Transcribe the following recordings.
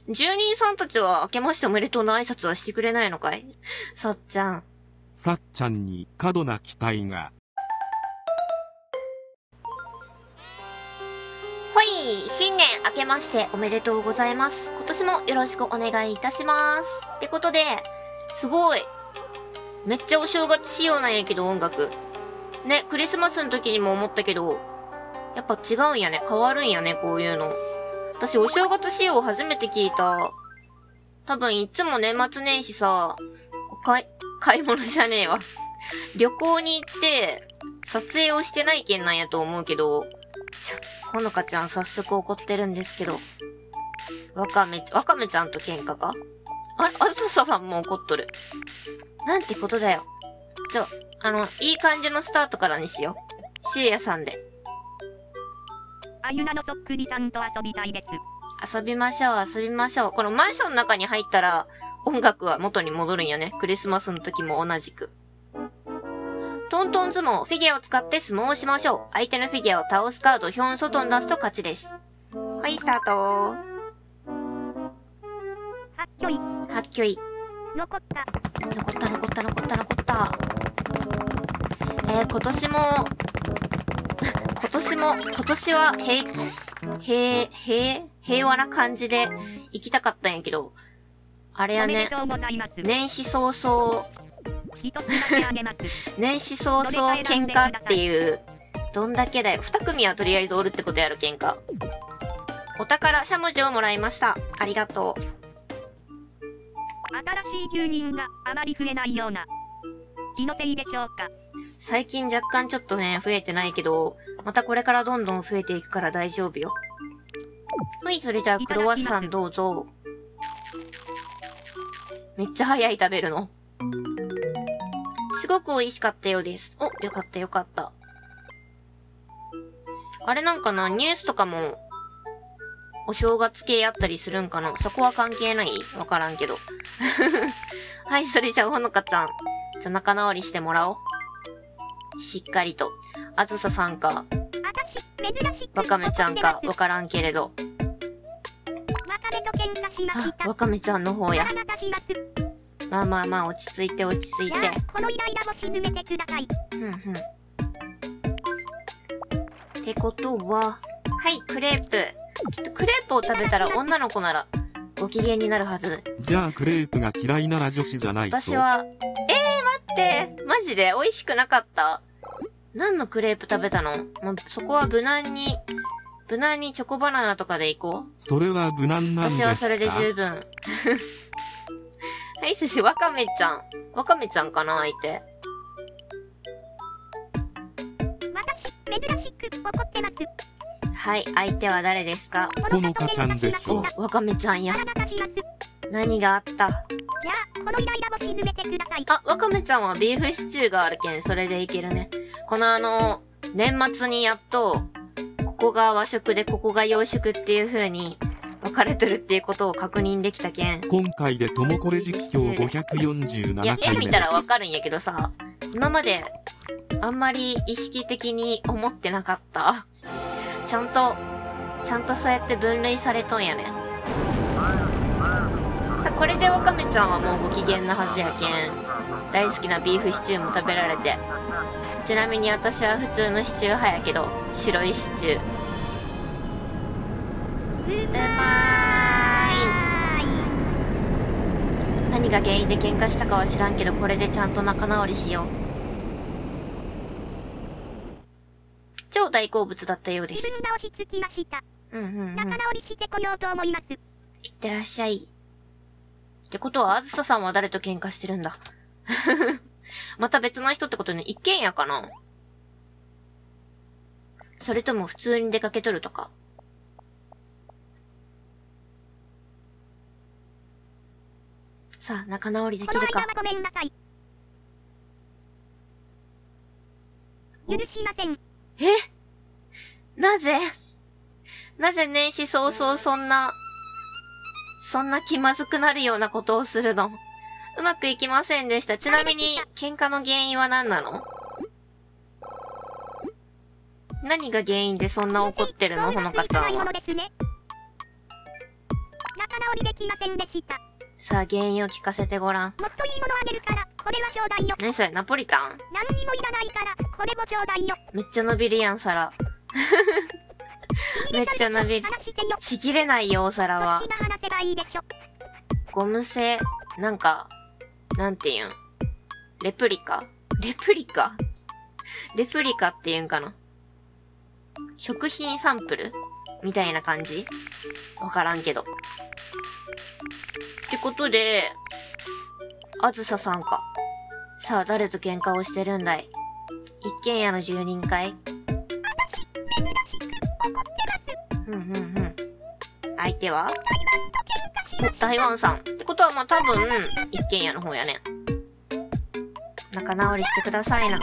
住人さんたちは明けましておめでとうの挨拶はしてくれないのかい？さっちゃん。 さっちゃんに過度な期待が。 ほい、新年明けましておめでとうございます。今年もよろしくお願いいたします。ってことで、すごい。めっちゃお正月仕様なんやけど音楽。ね、クリスマスの時にも思ったけど、やっぱ違うんやね。変わるんやね、こういうの。私、お正月仕様初めて聞いた。多分、いつも年末年始さ、買い物じゃねえわ。旅行に行って、撮影をしてない件なんやと思うけど、ほのかちゃん早速怒ってるんですけど。わかめちゃんと喧嘩か？あれ、あずささんも怒っとる。なんてことだよ。いい感じのスタートからにしよう。しゅうやさんで。 あゆなのそっくりさんと遊びたいです。 遊びましょう。このマンションの中に入ったら、音楽は元に戻るんやね。クリスマスの時も同じく。トントン相撲、フィギュアを使って相撲をしましょう。相手のフィギュアを倒すカードを表の外に出すと勝ちです。はい、スタート。 はっきょい。 はっきょい。 残った。 今年は平和な感じで行きたかったんやけど、あれやね、年始早々喧嘩っていう、どんだけだよ。2組はとりあえずおるってことやる喧嘩。お宝しゃもじをもらいました。ありがとう。 新しい住人があまり増えないような気のせいでしょうか。 最近若干ちょっとね、増えてないけど、またこれからどんどん増えていくから大丈夫よ。はい、それじゃあクロワッサンどうぞ。めっちゃ早い食べるの。すごく美味しかったようです。お、よかったよかった。あれなんかな、ニュースとかも、お正月系やったりするんかな？そこは関係ない？わからんけど。はい、それじゃあほのかちゃん。じゃあ仲直りしてもらおう。しっかりと。あずささんか、わかめちゃんか、わからんけれど。あ、わかめちゃんの方や。まあ、落ち着いて。 このイライラも沈めてください。 ってことは、はい、クレープ。きっとクレープを食べたら女の子ならご機嫌になるはず。 じゃあクレープが嫌いなら女子じゃないと。 私は、待って、マジで美味しくなかった。何のクレープ食べたの？もうそこは無難にチョコバナナとかでいこう。 それは無難なんですか？ 私はそれで十分。はい、そしてわかめちゃんかな、相手。 私、珍しく怒ってます。 はい、相手は誰ですか？ ほのかちゃんでしょ。 お、わかめちゃんや。何があった？ じゃあ、このイライラも沈めてください。 あ、わかめちゃんはビーフシチューがあるけん、それでいけるね。この年末にやっと、ここが和食でここが洋食っていう風に分かれてるっていうことを確認できたけん。 今回でともこれ実況547回目です。 いや、絵見たらわかるんやけどさ、今まであんまり意識的に思ってなかった。ちゃんとそうやって分類されとんやね。さあ、これでわかめちゃんはもうご機嫌なはずやけん。大好きなビーフシチューも食べられて。ちなみに私は普通のシチュー派やけど、白いシチュー。うまーい。何が原因で喧嘩したかは知らんけど、これでちゃんと仲直りしよう。超大好物だったようです。 自分が落ち着きました。仲直りしてこようと思います。 いってらっしゃい。ってことは、あずささんは誰と喧嘩してるんだ。また別な人ってことね。一軒家かな？それとも普通に出かけとるとか。さあ、仲直りできるか。 この間はごめんなさい。許しません。 なぜ年始早々そんな気まずくなるようなことをするの？うまくいきませんでした。ちなみに、喧嘩の原因は何なの？何が原因でそんな怒ってるの？ほのかちゃんは。 仲直りできませんでした。 さあ、原因を聞かせてごらん。 もっといいものあげるから、これはちょうだいよ。 何それ、ナポリタン？ 何にもいらないから、これもちょうだいよ。 めっちゃ伸びるやん、皿。めっちゃ伸びる。ちぎれないよ、お皿は。 そっちが話せばいいでしょ。 ゴム製、なんか、なんて言うん？レプリカレプリカって言うんかな？食品サンプルみたいな感じ？わからんけど。ってことで、あずささんか。さあ、誰と喧嘩をしてるんだい？一軒家の住人かい？相手は？台湾さん。ってことはまあ多分、一軒家の方やね。仲直りしてくださいな。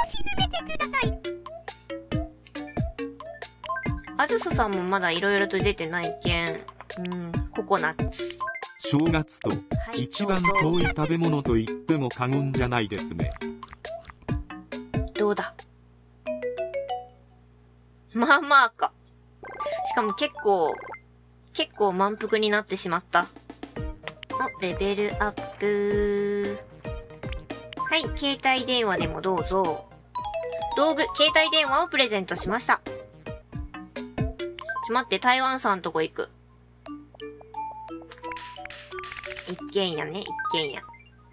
あずささんもまだ色々と出てないけん。ココナッツ。 正月と一番遠い食べ物と言っても過言じゃないですね。 どうだ？まあまあか。しかも結構満腹になってしまった。お、レベルアップ。はい、携帯電話でもどうぞ。道具、携帯電話をプレゼントしました。待って、台湾さんとこ行く。一軒家ね、一軒家。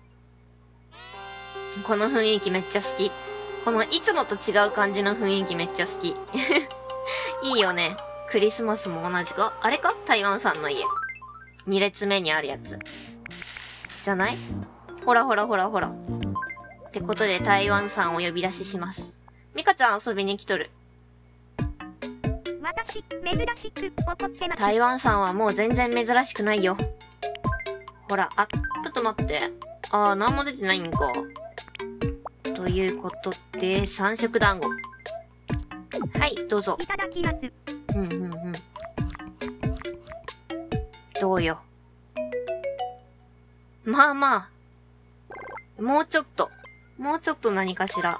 この雰囲気めっちゃ好き。このいつもと違う感じの雰囲気めっちゃ好き。いいよね。クリスマスも同じか？あれか？台湾さんの家。2列目にあるやつ。じゃない？ほらほらほらほら。ってことで台湾さんを呼び出しします。ミカちゃん遊びに来とる。 私、珍しく怒ってます。 台湾さんはもう全然珍しくないよ。ほら、あ、ちょっと待って。なんも出てないんか。ということで、三色団子。はい、どうぞ。 いただきます。 どうよ。まあまあ。もうちょっと何かしら。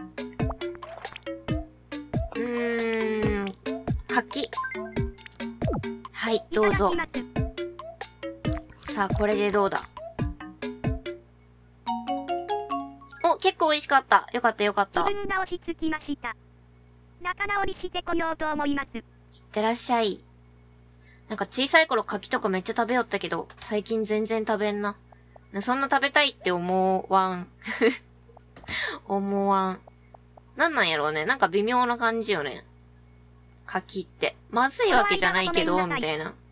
柿。はい、どうぞ。さあ、これでどうだ？お、結構美味しかった。よかったよかった。 自分が落ち着きました。仲直りしてこようと思います。 いってらっしゃい。なんか小さい頃柿とかめっちゃ食べよったけど、最近全然食べんな。そんな食べたいって思わん。思わん。なんなんやろうね。なんか微妙な感じよね。柿って。まずいわけじゃないけど、みたいな。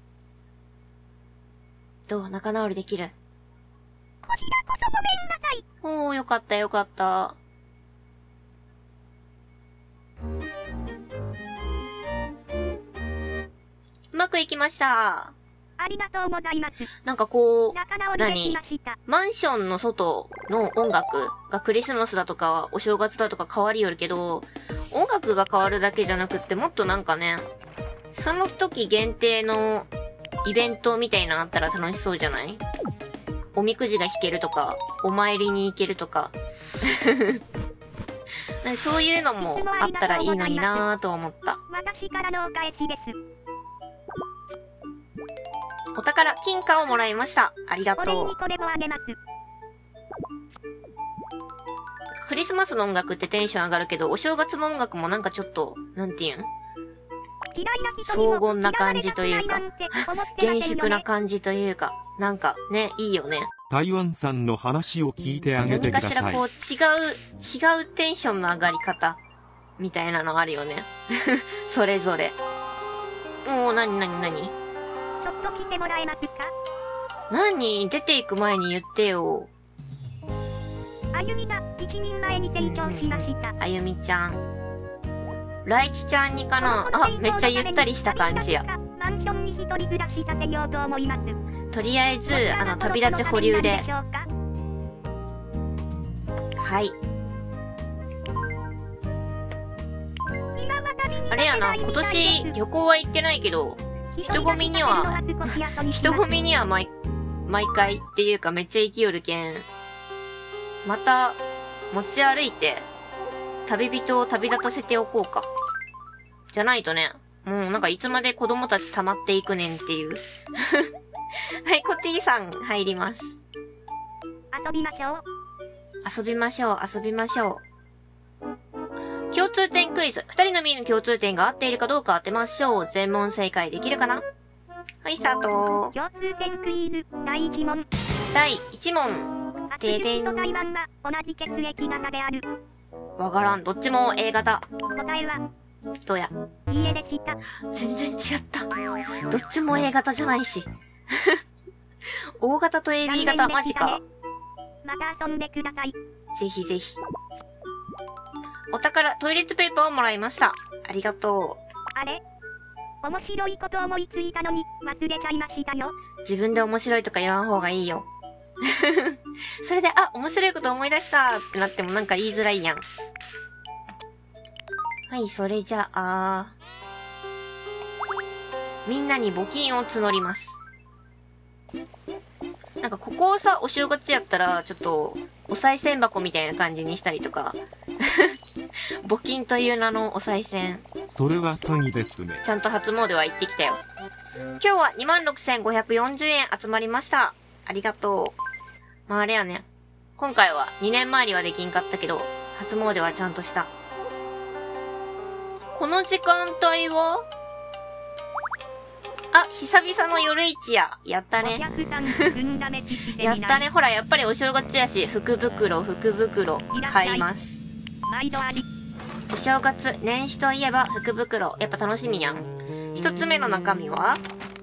どう？仲直りできる？ こちらこそごめんなさい。 おー、よかったよかった。うまくいきました。 ありがとうございます。 なんかこう、 仲直りできました。 マンションの外の音楽がクリスマスだとかお正月だとか変わりよるけど、音楽が変わるだけじゃなくってもっとなんかね、その時限定のイベントみたいなのあったら楽しそうじゃない？おみくじが引けるとか、お参りに行けるとか。そういうのもあったらいいのになぁと思った。 私からのお返しです。 お宝、金貨をもらいました。ありがとう。 これもあげます。 クリスマスの音楽ってテンション上がるけど、お正月の音楽もなんかちょっと、なんていうん？荘厳な感じというか、厳粛な感じというか、なんかね、いいよね。 台湾さんの話を聞いてあげてください。 何かしらこう、違うテンションの上がり方、みたいなのあるよね。それぞれ。なにちょっと来てもらえますか？ 出ていく前に言ってよ。 あゆみが一人前に成長しました。 あゆみちゃん。ライチちゃんにかな？めっちゃゆったりした感じや。 マンションに一人暮らしさせようと思います。 とりあえず、旅立ち保留で。はい。あれやな、今年旅行は行ってないけど、人混みには毎回っていうかめっちゃ生きよるけん、また持ち歩いて旅人を旅立たせておこうか。じゃないとね、もうなんかいつまで子供たち溜まっていくねんっていうはい、コティさん入ります。 遊びましょう。 遊びましょう、遊びましょう。共通点クイズ。二人のミーの共通点が合っているかどうか当てましょう。全問正解できるかな？はい、スタート。 共通点クイズ第1問。 第1問。 てでん。と台湾は同じ血液型である。 わからん。どっちも A 型。 答えはどうや？ いいえでした。 全然違った。どっちも A 型じゃないし。O 型と AB 型、マジか。 また遊んでください。 ぜひぜひ。お宝、トイレットペーパーをもらいました。ありがとう。 あれ？面白いこと思いついたのに忘れちゃいましたよ。 自分で面白いとか言わん方がいいよ。それで、あ、面白いこと思い出したってなってもなんか言いづらいやん。はい、それじゃあ、みんなに募金を募ります。なんかここをさ、お正月やったら、ちょっと、お賽銭箱みたいな感じにしたりとか。募金という名のお賽銭。 それは詐欺ですね。 ちゃんと初詣は行ってきたよ。今日は 26,540 円集まりました。ありがとう。まああれやね。今回は2年前にはできんかったけど、初詣はちゃんとした。この時間帯はあ、久々の夜市や。やったね。やったね。ほら、やっぱりお正月やし、福袋買います。お正月、年始といえば福袋。やっぱ楽しみやん。一つ目の中身は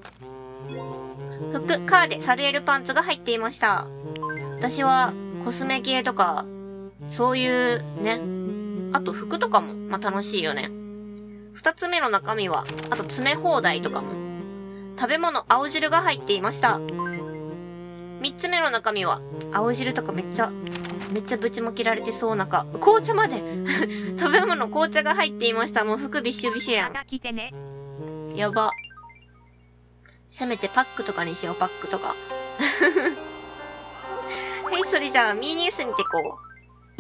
服、カーでサルエルパンツが入っていました。私はコスメ系とか、そういうね。あと服とかも、まあ、楽しいよね。二つ目の中身は、あと詰め放題とかも。食べ物、青汁が入っていました。三つ目の中身は、青汁とかめっちゃぶちまけられてそうなか。紅茶まで食べ物、紅茶が入っていました。もう服びっしゅびしゅやん。やば。せめてパックとかにしよう、パックとか。はい、それじゃあ、ミーニュース見てこう。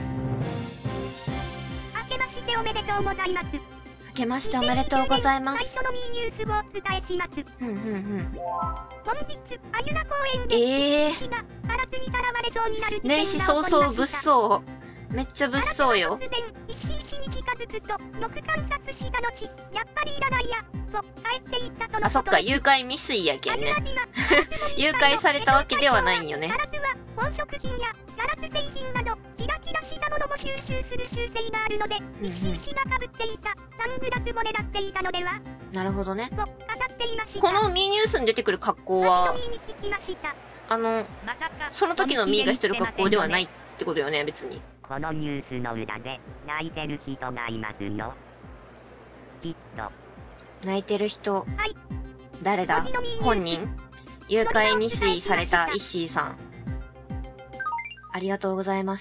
明けましておめでとうございます。 明けましておめでとうございます。 最初のミーニュースをお伝えします。本日、あゆな公園で、カラスにさらわれそうになる事件が起こりました。 年始早々物騒。めっちゃ物騒よ。 突然、石に近づくと、よく観察した後、やっぱりいらないや、と帰っていったとのこと。 あ、そっか、誘拐未遂やけんね。誘拐されたわけではないんよね。 ガラスは、宝飾品やガラス製品など、キラキラしたものも収集する習性があるので、石が被っていたサングラスも狙っていたのでは。 なるほどね。 と語っていました。 このミーニュースに出てくる格好は、その時のミーがしてる格好ではないってことよね、別に。 このニュースの裏で泣いてる人がいますよ。きっと。 泣いてる人。 はい。 誰だ？本人？誘拐未遂された石井さん。ありがとうございます。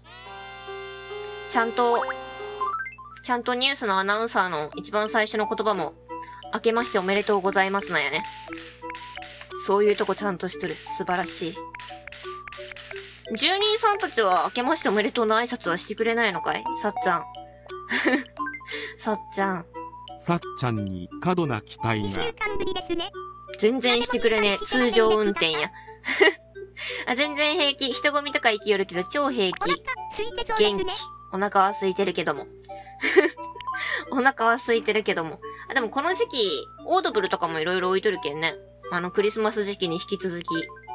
ちゃんとニュースのアナウンサーの一番最初の言葉も、明けましておめでとうございますなんやね。そういうとこちゃんとしとる。素晴らしい。住人さんたちは明けましておめでとうの挨拶はしてくれないのかい？さっちゃん。さっちゃん。 さっちゃんに過度な期待が。 全然してくれねえ。通常運転や。あ、全然平気。人混みとか生きよるけど超平気。元気。お腹は空いてるけども。お腹は空いてるけども。あ、でもこの時期、オードブルとかもいろいろ置いとるけんね。クリスマス時期に引き続き。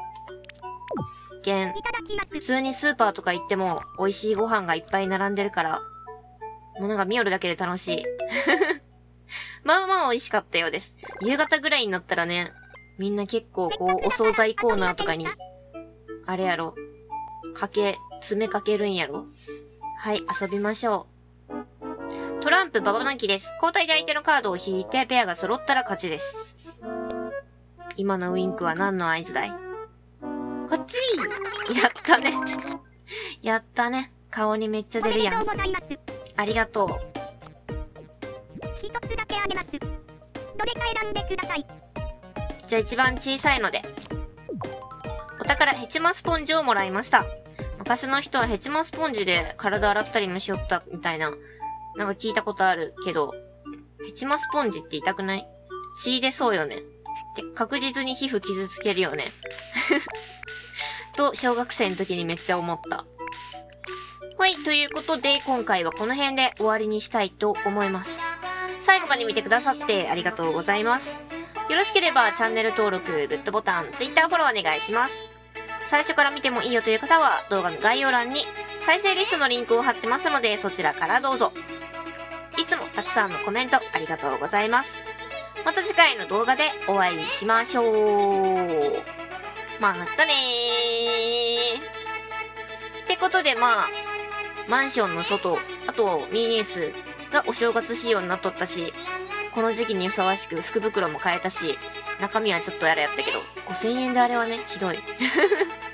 普通にスーパーとか行っても、美味しいご飯がいっぱい並んでるから、もうなんか見よるだけで楽しい。まあまあ美味しかったようです。夕方ぐらいになったらね、みんな結構こう、お惣菜コーナーとかに、あれやろ、詰めかけるんやろ。はい、遊びましょう。トランプババ抜きです。交代で相手のカードを引いて、ペアが揃ったら勝ちです。今のウインクは何の合図だい？こっちやったね。やったね。顔にめっちゃ出るやん。ありがとう。 一つだけあげます。どれか選んでください。 じゃあ一番小さいので。お宝ヘチマスポンジをもらいました。昔の人はヘチマスポンジで体洗ったりもしよったみたいな、なんか聞いたことあるけど、ヘチマスポンジって痛くない？血出そうよね。っで、確実に皮膚傷つけるよね。と、小学生の時にめっちゃ思った。はい、ということで、今回はこの辺で終わりにしたいと思います。最後まで見てくださってありがとうございます。よろしければチャンネル登録、グッドボタン、Twitter フォローお願いします。最初から見てもいいよという方は動画の概要欄に再生リストのリンクを貼ってますのでそちらからどうぞ。いつもたくさんのコメントありがとうございます。また次回の動画でお会いしましょう。またねー。ってことでマンションの外、あとミニースがお正月仕様になっとったし、この時期にふさわしく福袋も買えたし、中身はちょっとあれやったけど、5000円であれはね、ひどい。